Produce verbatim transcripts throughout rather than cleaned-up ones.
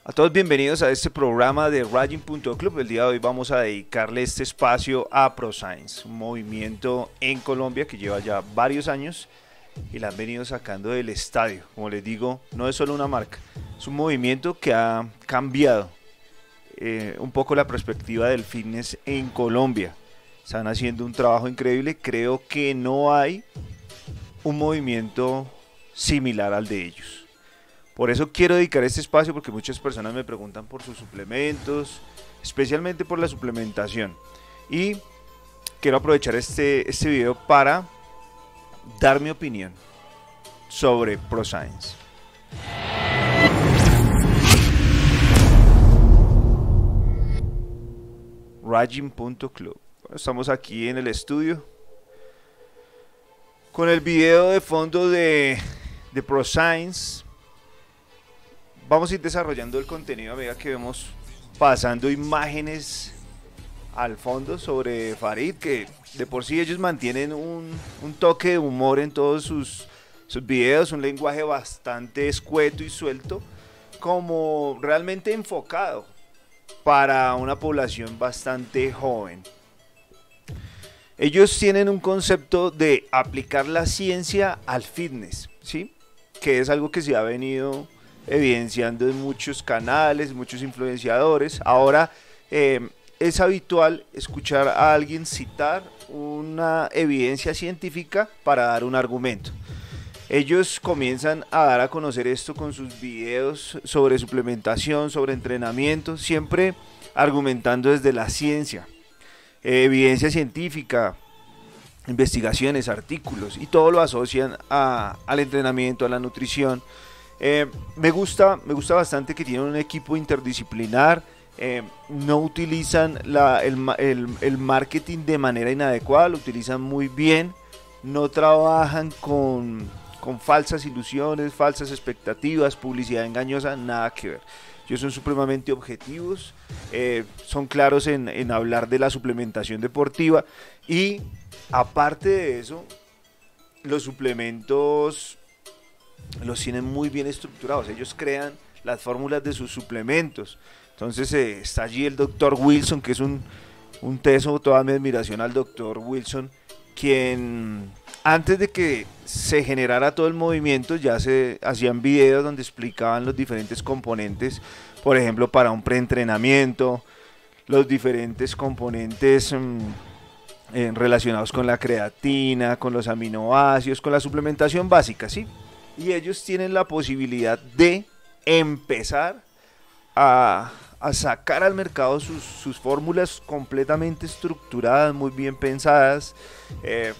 A todos bienvenidos a este programa de Raging punto club. El día de hoy vamos a dedicarle este espacio a ProScience, un movimiento en Colombia que lleva ya varios años y la han venido sacando del estadio. Como les digo, no es solo una marca, es un movimiento que ha cambiado eh, un poco la perspectiva del fitness en Colombia. Están haciendo un trabajo increíble, creo que no hay un movimiento similar al de ellos. Por eso quiero dedicar este espacio porque muchas personas me preguntan por sus suplementos, especialmente por la suplementación. Y quiero aprovechar este, este video para dar mi opinión sobre ProScience. Raging punto club. Estamos aquí en el estudio con el video de fondo de, de ProScience. Vamos a ir desarrollando el contenido a medida que vemos pasando imágenes al fondo sobre Farid, que de por sí ellos mantienen un, un toque de humor en todos sus, sus videos, un lenguaje bastante escueto y suelto, como realmente enfocado para una población bastante joven. Ellos tienen un concepto de aplicar la ciencia al fitness, ¿sí? Que es algo que se ha venido evidenciando en muchos canales, muchos influenciadores. Ahora eh, es habitual escuchar a alguien citar una evidencia científica para dar un argumento. Ellos comienzan a dar a conocer esto con sus videos sobre suplementación, sobre entrenamiento, siempre argumentando desde la ciencia, eh, evidencia científica, investigaciones, artículos, y todo lo asocian a, al entrenamiento, a la nutrición. Eh, me gusta, me gusta bastante que tienen un equipo interdisciplinar, eh, no utilizan la, el, el, el marketing de manera inadecuada, lo utilizan muy bien, no trabajan con, con falsas ilusiones, falsas expectativas, publicidad engañosa, nada que ver. Ellos son supremamente objetivos, eh, son claros en, en hablar de la suplementación deportiva y aparte de eso, los suplementos los tienen muy bien estructurados. Ellos crean las fórmulas de sus suplementos. Entonces eh, está allí el doctor Wilson, que es un, un teso, toda mi admiración al doctor Wilson, quien antes de que se generara todo el movimiento ya se hacían videos donde explicaban los diferentes componentes, por ejemplo para un preentrenamiento, los diferentes componentes mmm, eh, relacionados con la creatina, con los aminoácidos, con la suplementación básica, ¿sí? Y ellos tienen la posibilidad de empezar a, a sacar al mercado sus, sus fórmulas completamente estructuradas, muy bien pensadas. Eh,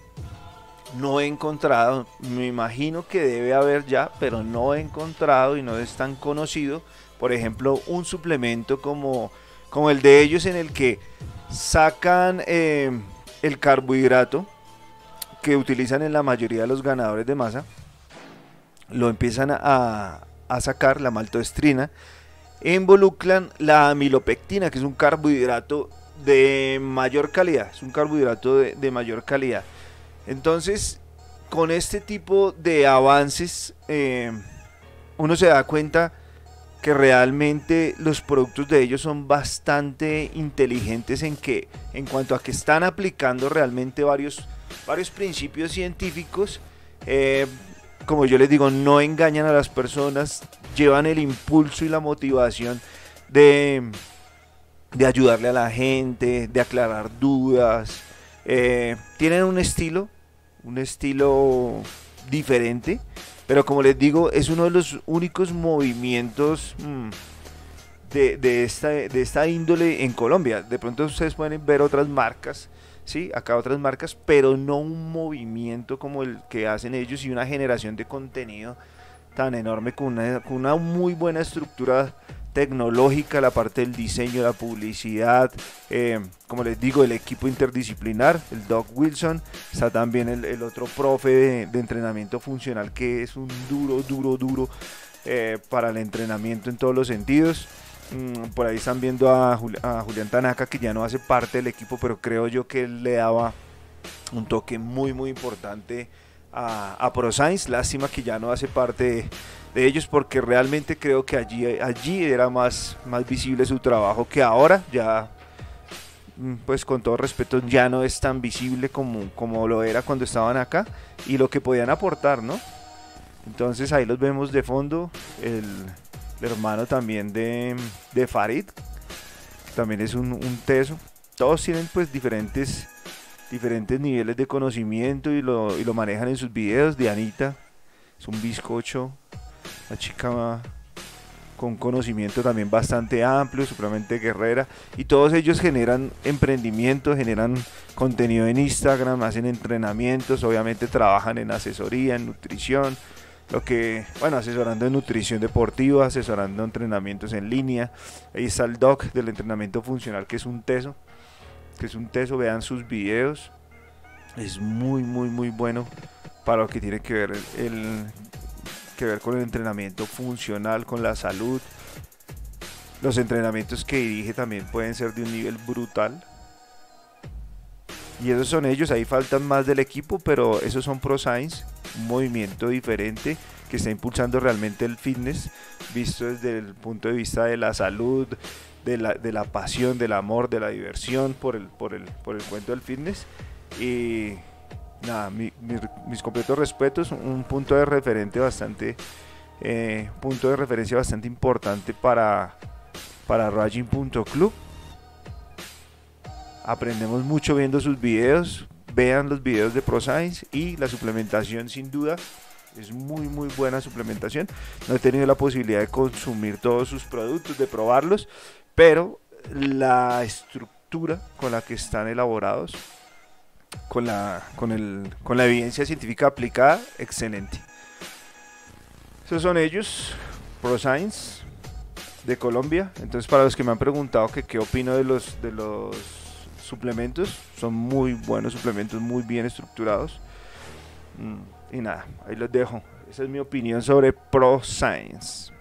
no he encontrado, me imagino que debe haber ya, pero no he encontrado y no es tan conocido, por ejemplo, un suplemento como, como el de ellos en el que sacan eh, el carbohidrato que utilizan en la mayoría de los ganadores de masa, lo empiezan a, a sacar, la maltodextrina, e involucran la amilopectina, que es un carbohidrato de mayor calidad, es un carbohidrato de, de mayor calidad. Entonces, con este tipo de avances, eh, uno se da cuenta que realmente los productos de ellos son bastante inteligentes en que, en cuanto a que están aplicando realmente varios, varios principios científicos. Eh, Como yo les digo, no engañan a las personas, llevan el impulso y la motivación de, de ayudarle a la gente, de aclarar dudas. Eh, tienen un estilo, un estilo diferente, pero como les digo, es uno de los únicos movimientos mmm, de, de, esta, de esta índole en Colombia. De pronto ustedes pueden ver otras marcas, sí, acá otras marcas, pero no un movimiento como el que hacen ellos y una generación de contenido tan enorme con una, con una muy buena estructura tecnológica, la parte del diseño, la publicidad, eh, como les digo, el equipo interdisciplinar, el Doc Wilson, está también el, el otro profe de, de entrenamiento funcional que es un duro, duro, duro eh, para el entrenamiento en todos los sentidos. Por ahí están viendo a, Juli a Julián Tanaka, que ya no hace parte del equipo, pero creo yo que él le daba un toque muy muy importante a, a ProScience. Lástima que ya no hace parte de, de ellos, porque realmente creo que allí, allí era más, más visible su trabajo que ahora. Ya, pues con todo respeto, ya no es tan visible como, como lo era cuando estaban acá y lo que podían aportar, ¿no? Entonces ahí los vemos de fondo, el, el hermano también de, de Farid, también es un, un teso. Todos tienen pues diferentes, diferentes niveles de conocimiento y lo, y lo manejan en sus videos. Dianita es un bizcocho, la chica con conocimiento también bastante amplio, supremamente guerrera, y todos ellos generan emprendimiento, generan contenido en Instagram, hacen entrenamientos, obviamente trabajan en asesoría, en nutrición, lo que, bueno, asesorando en nutrición deportiva, asesorando entrenamientos en línea. Ahí está el doc del entrenamiento funcional, que es un teso, que es un teso, vean sus videos, es muy muy muy bueno para lo que tiene que ver el, el que ver con el entrenamiento funcional, con la salud. Los entrenamientos que dirige también pueden ser de un nivel brutal. Y esos son ellos, ahí faltan más del equipo, pero esos son ProScience, un movimiento diferente que está impulsando realmente el fitness, visto desde el punto de vista de la salud, de la, de la pasión, del amor, de la diversión por el, por el, por el cuento del fitness. Y nada, mi, mi, mis completos respetos, un punto de referente bastante, eh, punto de referencia bastante importante para, para Raging punto club. Aprendemos mucho viendo sus videos, vean los videos de ProScience, y la suplementación sin duda es muy muy buena suplementación. No he tenido la posibilidad de consumir todos sus productos, de probarlos, pero la estructura con la que están elaborados, con la, con el, con la evidencia científica aplicada, excelente. Esos son ellos, ProScience de Colombia. Entonces, para los que me han preguntado que qué opino de los, de los suplementos, son muy buenos suplementos, muy bien estructurados. Y nada, ahí los dejo. Esa es mi opinión sobre ProScience.